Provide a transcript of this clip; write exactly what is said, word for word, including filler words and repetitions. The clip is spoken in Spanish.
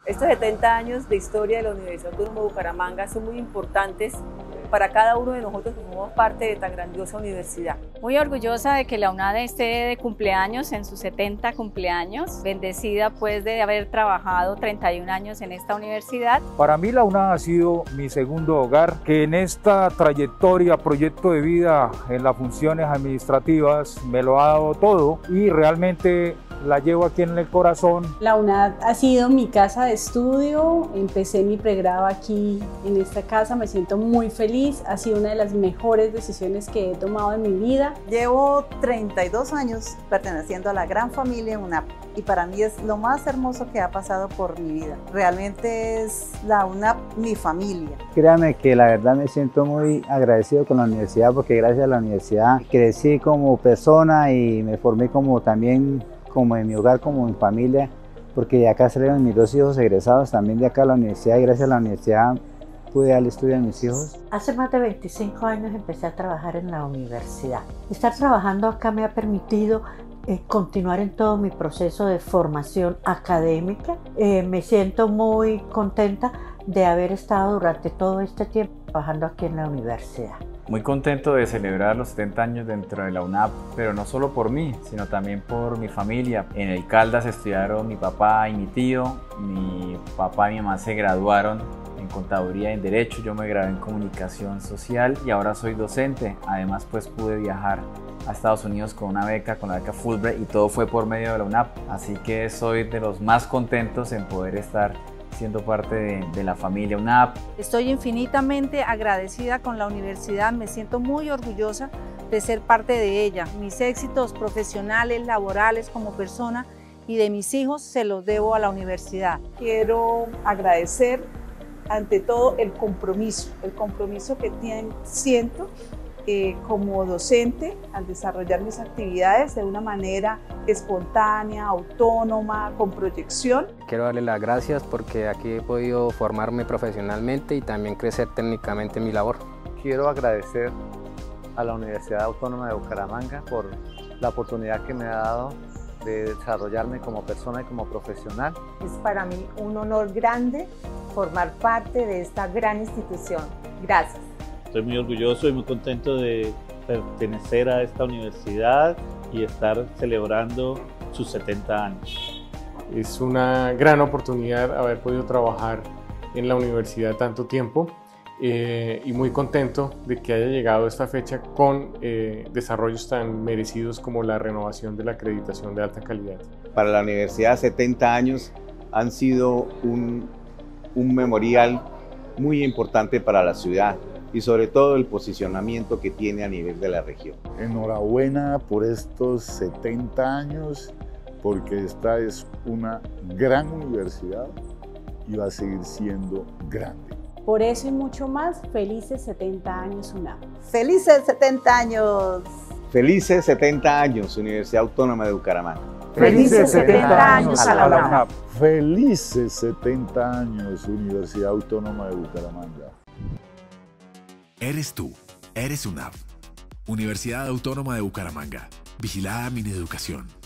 Estos setenta años de historia de la Universidad Autónoma de Bucaramanga son muy importantes para cada uno de nosotros que formamos parte de tan grandiosa universidad. Muy orgullosa de que la UNAD esté de cumpleaños, en sus setenta cumpleaños, bendecida pues de haber trabajado treinta y un años en esta universidad. Para mí la UNAD ha sido mi segundo hogar, que en esta trayectoria, proyecto de vida en las funciones administrativas me lo ha dado todo y realmente la llevo aquí en el corazón. La UNAD ha sido mi casa de estudio, empecé mi pregrado aquí en esta casa, me siento muy feliz, ha sido una de las mejores decisiones que he tomado en mi vida. Llevo treinta y dos años perteneciendo a la gran familia UNAP y para mí es lo más hermoso que ha pasado por mi vida. Realmente es la UNAP mi familia. Créame que la verdad me siento muy agradecido con la universidad porque gracias a la universidad crecí como persona y me formé como también como en mi hogar, como en familia, porque de acá salieron mis dos hijos egresados también de acá a la universidad y gracias a la universidad pude dar el estudio a mis hijos. Hace más de veinticinco años empecé a trabajar en la universidad. Estar trabajando acá me ha permitido eh, continuar en todo mi proceso de formación académica. Eh, me siento muy contenta de haber estado durante todo este tiempo trabajando aquí en la universidad. Muy contento de celebrar los setenta años dentro de la UNAP, pero no solo por mí, sino también por mi familia. En el Caldas estudiaron mi papá y mi tío, mi papá y mi mamá se graduaron en Contaduría y en Derecho, yo me gradué en Comunicación Social y ahora soy docente. Además pues pude viajar a Estados Unidos con una beca, con la beca Fulbright y todo fue por medio de la UNAP. Así que soy de los más contentos en poder estar siendo parte de, de la familia UNAP. Estoy infinitamente agradecida con la universidad, me siento muy orgullosa de ser parte de ella. Mis éxitos profesionales, laborales como persona y de mis hijos se los debo a la universidad. Quiero agradecer ante todo el compromiso, el compromiso que tienen, siento eh, como docente al desarrollar mis actividades de una manera espontánea, autónoma, con proyección. Quiero darle las gracias porque aquí he podido formarme profesionalmente y también crecer técnicamente en mi labor. Quiero agradecer a la Universidad Autónoma de Bucaramanga por la oportunidad que me ha dado de desarrollarme como persona y como profesional. Es para mí un honor grande formar parte de esta gran institución. Gracias. Estoy muy orgulloso y muy contento de pertenecer a esta universidad y estar celebrando sus setenta años. Es una gran oportunidad haber podido trabajar en la universidad tanto tiempo eh, y muy contento de que haya llegado esta fecha con eh, desarrollos tan merecidos como la renovación de la acreditación de alta calidad. Para la universidad setenta años han sido un, un memorial muy importante para la ciudad y sobre todo el posicionamiento que tiene a nivel de la región. Enhorabuena por estos setenta años, porque esta es una gran universidad y va a seguir siendo grande. Por eso y mucho más, felices setenta años UNAP. ¡Felices setenta años! Felices setenta años, Universidad Autónoma de Bucaramanga. Felices setenta años a la UNAP. Felices setenta años, Universidad Autónoma de Bucaramanga. Eres tú, eres UNAP. Universidad Autónoma de Bucaramanga. Vigilada Mineducación.